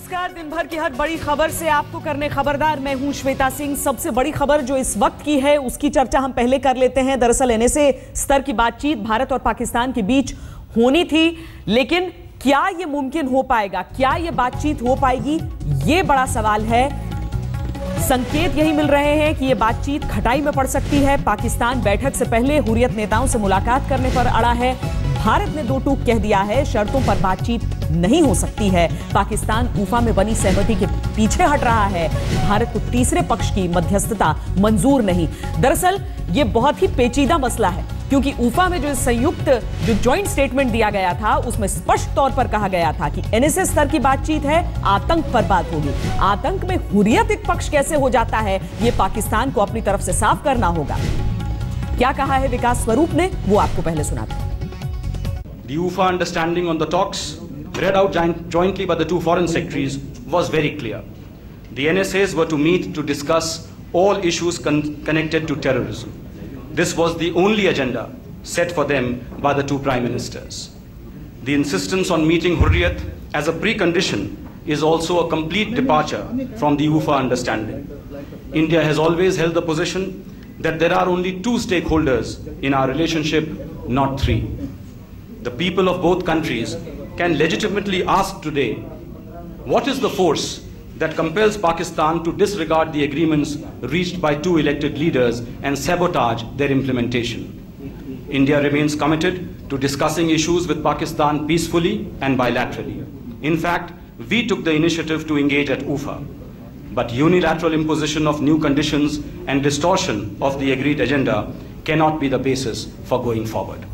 नमस्कार। दिन भर की हर बड़ी खबर से आपको करने खबरदार, मैं हूं श्वेता सिंह। सबसे बड़ी खबर जो इस वक्त की है उसकी चर्चा हम पहले कर लेते हैं। दरअसल एनएसए स्तर की बातचीत भारत और पाकिस्तान के बीच होनी थी, लेकिन क्या यह मुमकिन हो पाएगा, क्या यह बातचीत हो पाएगी, यह बड़ा सवाल है। संकेत यही मिल रहे हैं कि यह बातचीत खटाई में पड़ सकती है। पाकिस्तान बैठक से पहले हुर्रियत नेताओं से मुलाकात करने पर अड़ा है। भारत ने दो टूक कह दिया है, शर्तों पर बातचीत नहीं हो सकती है। पाकिस्तान ऊफा में बनी सहमति के पीछे हट रहा है। भारत को तीसरे पक्ष की मध्यस्थता मंजूर नहीं। दरअसल ये बहुत ही पेचीदा मसला है, क्योंकि ऊफा में जो संयुक्त ज्वाइंट स्टेटमेंट दिया गया था उसमें स्पष्ट तौर पर कहा गया था कि एनएसए स्तर की बातचीत है, आतंक पर बात होगी। आतंक में हुर्रियत एक पक्ष कैसे हो जाता है, यह पाकिस्तान को अपनी तरफ से साफ करना होगा। क्या कहा है विकास स्वरूप ने, वो आपको पहले सुनाते हैं। The UFA understanding on the talks, read out jointly by the two foreign secretaries, was very clear. The NSAs were to meet to discuss all issues connected to terrorism. This was the only agenda set for them by the two prime ministers. The insistence on meeting Hurriyat as a precondition is also a complete departure from the UFA understanding. India has always held the position that there are only two stakeholders in our relationship, not three. The people of both countries can legitimately ask today, what is the force that compels Pakistan to disregard the agreements reached by two elected leaders and sabotage their implementation? India remains committed to discussing issues with Pakistan peacefully and bilaterally. In fact, we took the initiative to engage at UFA. But unilateral imposition of new conditions and distortion of the agreed agenda cannot be the basis for going forward.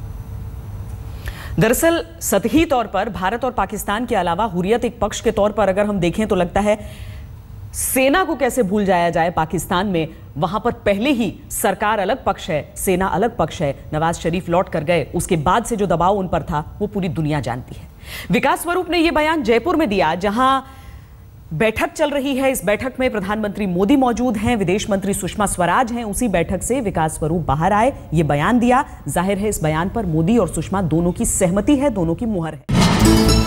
दरअसल सतही तौर पर भारत और पाकिस्तान के अलावा हुर्रियत एक पक्ष के तौर पर अगर हम देखें तो लगता है सेना को कैसे भूल जाया जाए। पाकिस्तान में वहां पर पहले ही सरकार अलग पक्ष है, सेना अलग पक्ष है। नवाज शरीफ लौट कर गए, उसके बाद से जो दबाव उन पर था वो पूरी दुनिया जानती है। विकास स्वरूप ने यह बयान जयपुर में दिया, जहां बैठक चल रही है। इस बैठक में प्रधानमंत्री मोदी मौजूद हैं, विदेश मंत्री सुषमा स्वराज हैं। उसी बैठक से विकास स्वरूप बाहर आए, ये बयान दिया। जाहिर है इस बयान पर मोदी और सुषमा दोनों की सहमति है, दोनों की मुहर है।